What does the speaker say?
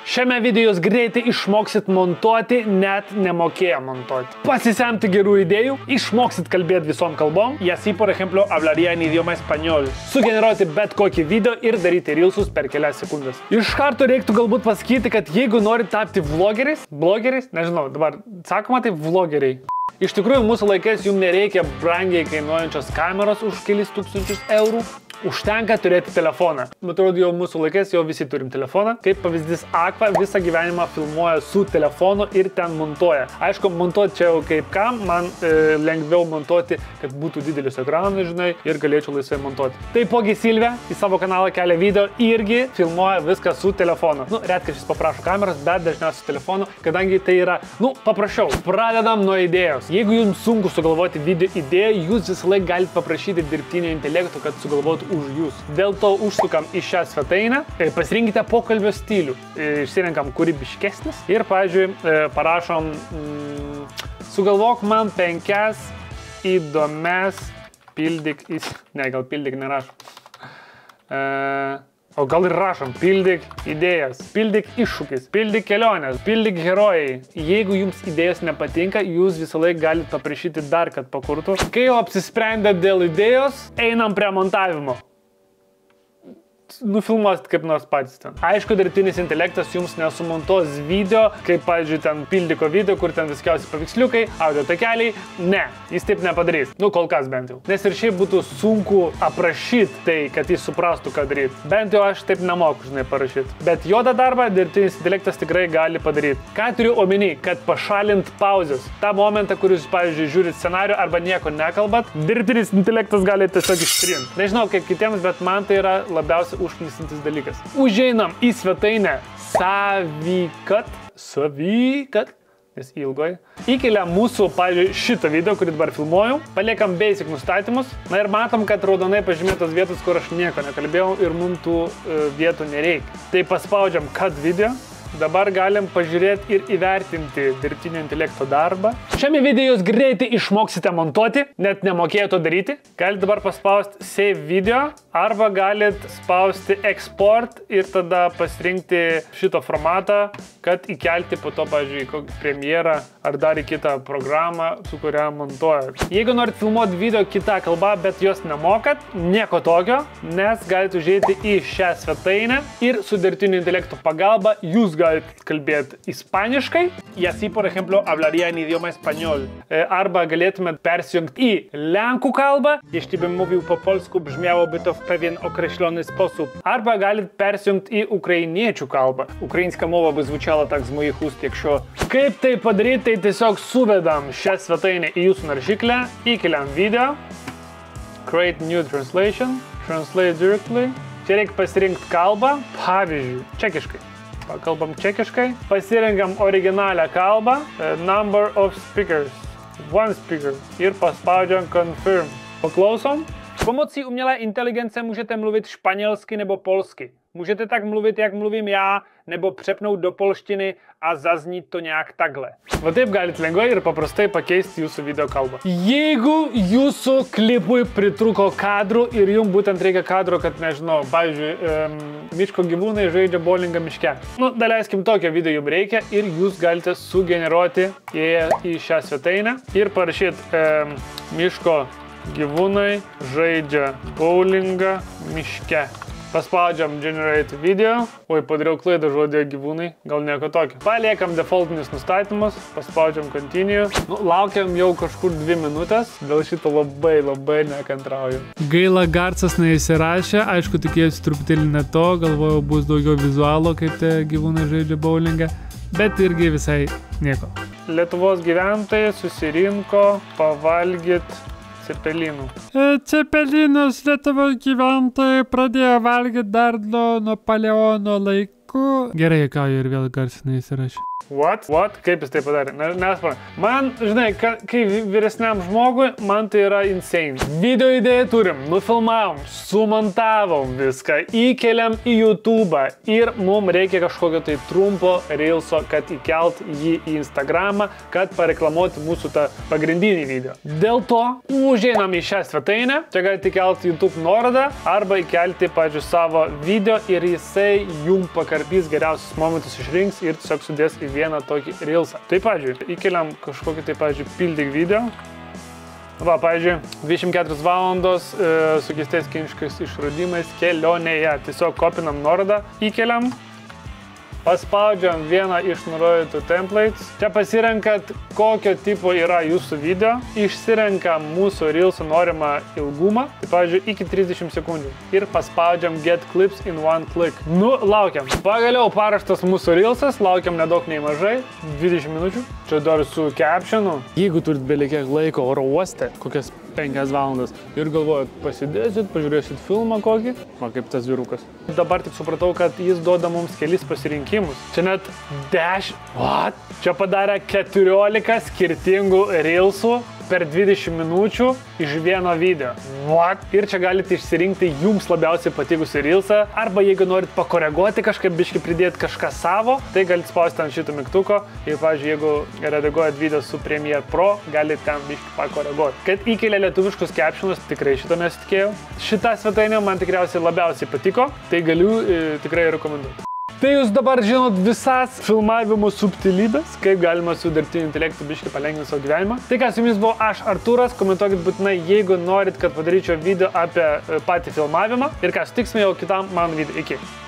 Šiame video jūs greitai išmoksit montuoti, net nemokėję montuoti. Pasisemti gerų idėjų, išmoksit kalbėti visom kalbom. Y así, por ejemplo, hablaría en idioma español. Sugeneruoti bet kokį video ir daryti reelsus per kelias sekundės. Iš karto reiktų galbūt pasakyti, kad jeigu norit tapti vlogeriais, blogeriais, nežinau, dabar sakoma tai vlogeriai. Iš tikrųjų, mūsų laikais jums nereikia brangiai kainuojančios kameros už kelis tūkstančius eurų. Užtenka turėti telefoną. Atrodo, jau mūsų laikais jau visi turim telefoną. Kaip pavyzdys, Aqua visą gyvenimą filmuoja su telefonu ir ten montuoja. Aišku, montuoti čia jau kaip kam, man lengviau montuoti, kad būtų didelis ekranas, žinai, ir galėčiau laisvai montuoti. Taipogi Silvija į savo kanalą kelia video irgi filmuoja viską su telefonu. Retkarčiais paprašo kameros, bet dažniausiai su telefonu, kadangi tai yra, paprasčiau. Pradedam nuo idėjos. Jeigu jums sunku sugalvoti video idėją, jūs visą laiką galite paprašyti dirbtinio intelekto, kad sugalvotų už jūs. Dėl to užsukam į šią svetainę, pasirinkite pokalbio stilių, išsirenkam kūrybiškesnis ir, pavyzdžiui, parašom sugalvok man 5 įdomias pildyk, gal pildyk nerašom. O gal ir rašom, pildyk idėjas, pildyk iššūkis, pildyk kelionės, pildyk herojai. Jeigu jums idėjos nepatinka, jūs visą laiką galite paprašyti dar, kad pakurtų. Kai jau apsisprendėt dėl idėjos, einam prie montavimo. Nufilmuosit kaip nors patys ten. Aišku, dirbtinis intelektas jums nesumontuos video, kaip, pavyzdžiui, ten pildiko video, kur ten viskiausi paveiksliukai, audio takeliai. Ne, jis taip nepadarys. Kol kas bent jau. Nes ir šiaip būtų sunku aprašyti tai, kad jis suprastų, ką daryti. Bent jau aš taip nemoku, žinai, parašyti. Bet juodą darbą dirbtinis intelektas tikrai gali padaryti. Ką turiu omeny? Kad pašalint pauzes. Ta momentą, kur jūs, pavyzdžiui, žiūrit scenarių arba nieko nekalbat, dirbtinis intelektas gali tiesiog ištrinti. Nežinau kaip kitiems, bet man tai yra labiausiai užknisantis dalykas. Užeinam į svetainę Savikat, nes ilgoj. Įkeliam mūsų, pavyzdžiui, šitą video, kurį dabar filmuoju. Paliekam basic nustatymus. Ir matom, kad raudonai pažymėtos vietos, kur aš nieko nekalbėjau ir mums tų vietų nereikia. Tai paspaudžiam cut video. Dabar galim pažiūrėti ir įvertinti dirbtinio intelekto darbą. Šiame video jūs greitai išmoksite montuoti, net nemokėję to daryti. Galite dabar paspausti save video arba galite spausti export ir tada pasirinkti šito formatą, kad įkelti po to, pavyzdžiui, premjerą ar dar į kitą programą, su kuria montuojate. Jeigu norit filmuoti video kitą kalbą, bet jos nemokat, nieko tokio, nes galite užeiti į šią svetainę ir su dirbtinio intelekto pagalba jūs galite kalbėti ispaniškai. Y así, por ejemplo, hablaría en idioma español. Arba galėtumėt persijungti į lenkų kalbą. Jeśli bym mówił po polsku, brzmiałoby to w pewien określony sposób. Arba galit persijungti į ukrainiečių kalbą. Ukraińska mowa by звучала так z moich ust, якщо... Kaip tai padaryti, tai tiesiog suvedam šią svetainę į jūsų naršyklę, įkeliam video, create new translation, translate directly. Čia reikia pasirinkti kalbą, pavyzdžiui, čekiškai. Kalbam čekiškai, pasirenkam originalią kalbą, number of speakers, one speaker ir paspaudžiam confirm. Poklausom. Pomocí umělé inteligence můžete mluvit španělsky nebo polsky. Můžete tak mluvit, jak mluvím já, nebo přepnout do polštiny a zaznít to nějak takhle. Va taip galite lengvai ir paprastai pakeisti jūsų video kalbą. Jeigu jūsų klipui pritruko kadrų ir jums būtent reikia kadro, kad, nežinau, pavyzdžiui, miško gyvūnai žaidžia bowlingą miške. Daleiskim, tokio video jums reikia ir jūs galite sugeneruoti į šią svetainę ir parašyti miško gyvūnai žaidžia bowlingą miške. Paspaudžiam generate video. Oi, padariau klaidą žodėje gyvūnai. Gal nieko tokio. Paliekam defaultinius nustatymus. Paspaudžiam continue. Laukiam jau kažkur 2 minutės. Dėl šito labai nekantrauju. Gaila, garsas neįsirašė. Aišku, tikėjusi truputėlį ne to. Galvojau, bus daugiau vizualo, kaip tie gyvūnai žaidžia bowlingą. Bet irgi visai nieko. Lietuvos gyventojai susirinko pavalgyti cepelinų. Cepelinus Lietuvos gyventojai pradėjo valgyti dar nuo paleono laikų. Gerai, ką ir vėl garsinai įsirašė. What? Kaip jis tai padarė? Nesuprantu. Man, žinai, kai vyresniam žmogui, man tai yra insane. Video idėją turim, nufilmavom, sumontavom viską, įkeliam į YouTube ir mums reikia kažkokio tai trumpo reelso, kad įkelt jį į Instagramą, kad pareklamuoti mūsų tą pagrindinį video. Dėl to užeinam į šią svetainę, čia galite įkelti YouTube nuorodą arba įkelti, pavyzdžiui, savo video ir jisai jums pakarpys geriausius momentus išrinks ir tiesiog sudės į vieną tokį reelsą. Tai, pavyzdžiui, įkeliam kažkokį, tai, pavyzdžiui, pildyk video. Va, pavyzdžiui, 24 valandos su keistais kiniškais išradimais kelionėje. Tiesiog kopinam nuorodą, įkeliam. Paspaudžiam vieną iš nurodytų templates. Čia pasirenkat, kokio tipo yra jūsų video. Išsirenkam mūsų reelsų norimą ilgumą. Tai, pavyzdžiui, iki 30 sekundžių. Ir paspaudžiam Get Clips in one click. Nu, laukiam. Pagaliau paraštas mūsų reelsas. Laukiam nedaug nei mažai. 20 minučių. Čia dar su captionu. Jeigu turit belikiek laiko oro uoste, kokias 5 valandas, ir galvojat, pasidėsit, pažiūrėsit filmą kokį, va, kaip tas vyrukas. Dabar tik supratau, kad jis duoda mums kelis pasirinkimus. Čia net 10, what? Čia padarė 14 skirtingų reelsų per 20 minučių iš vieno video. What? Ir čia galite išsirinkti jums labiausiai patikusi reelsą, arba jeigu norit pakoreguoti kažkaip, biškį pridėti kažką savo, tai galite spausti ant šito mygtuko ir, pavyzdžiui, jeigu redaguojat video su Premiere Pro, galite ten biškį pakoreguoti. Kad įkelia lietuviškus captionus, tikrai šito nesitikėjau. Šitą svetainę man tikriausiai labiausiai patiko, tai galiu tikrai rekomenduoti. Tai jūs dabar žinot visas filmavimo subtilybės, kaip galima su dirbtiniu intelektu biškį palengvinti savo gyvenimą. Tai ką, su jumis buvo aš, Artūras, komentuokit būtinai, jeigu norit, kad padaryčiau video apie patį filmavimą. Ir ką, sutiksime jau kitam mano video. Iki.